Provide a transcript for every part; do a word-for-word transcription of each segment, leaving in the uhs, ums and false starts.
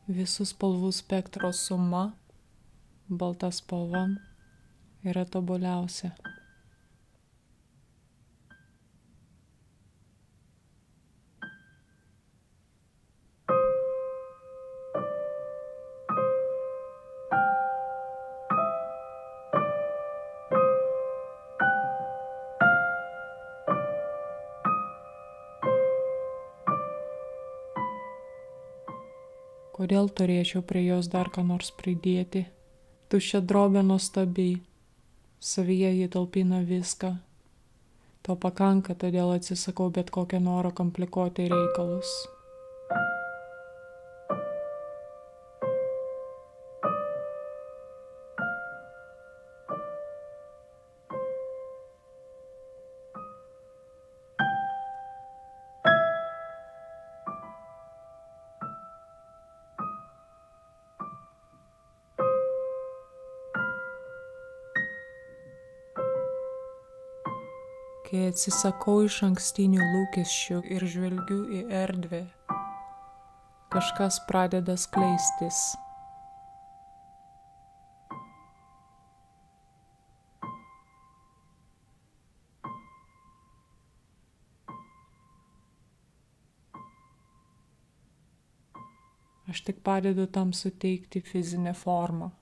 Visų spalvų spektro suma, balta spalva, yra tobuliausia. Kodėl turėčiau prie jos dar ką nors pridėti? Tuščia drobė nuostabi, savyje ji talpina viską. To pakanka, todėl atsisakau bet kokio noro komplikuoti reikalus. Kai atsisakau iš ankstinių lūkesčių ir žvelgiu į erdvę, kažkas pradeda skleistis. Aš tik padedu tam suteikti fizinę formą.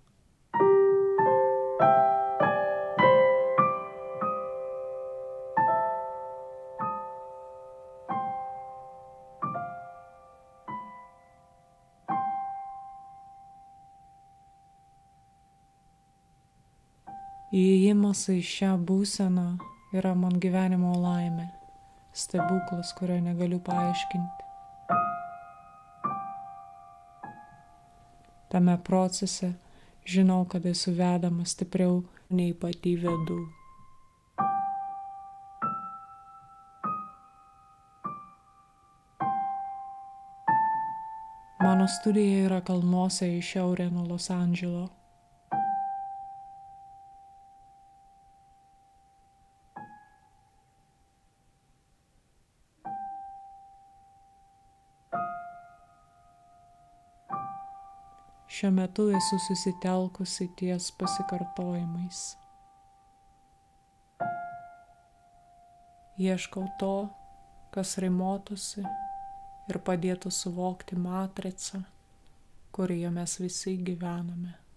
Įėjimas į šią būseną yra man gyvenimo laimė, stebuklas, kurio negaliu paaiškinti. Tame procese žinau, kad esu vedama stipriau nei pati vedu. Mano studija yra kalnuose į šiaurę nuo Los Andželo. Šiuo metu esu susitelkusi ties pasikartojimais. Ieškau to, kas rimuotųsi ir padėtų suvokti matricą, kurioje mes visi gyvename.